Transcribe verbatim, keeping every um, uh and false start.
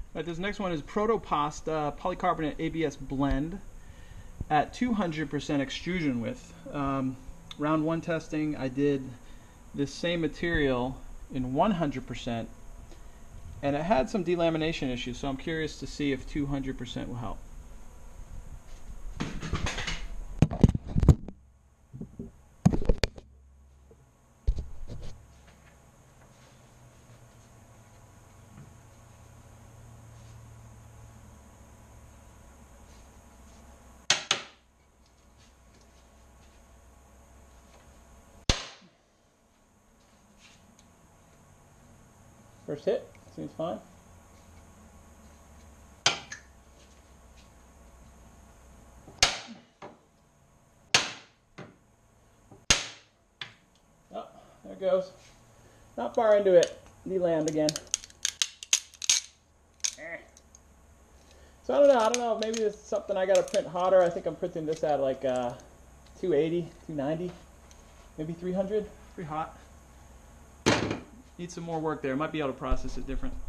Right, this next one is Proto-pasta Polycarbonate-A B S blend at two hundred percent extrusion width. Um, round one testing, I did this same material in one hundred percent, and it had some delamination issues, so I'm curious to see if two hundred percent will help. First hit, seems fine. Oh, there it goes. Not far into it. Delammed again. So I don't know, I don't know, maybe it's something I gotta print hotter. I think I'm printing this at like uh, two eighty, two ninety, maybe three hundred. Pretty hot. Need some more work there. Might be able to process it different.